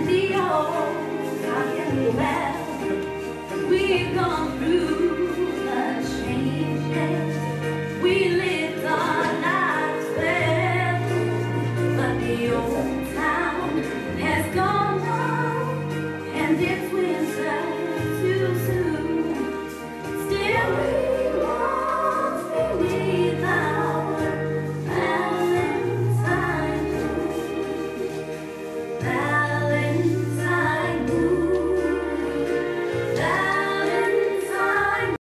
the old time well. We've gone through the changes. We lived our lives well, but the old town has gone on, and it's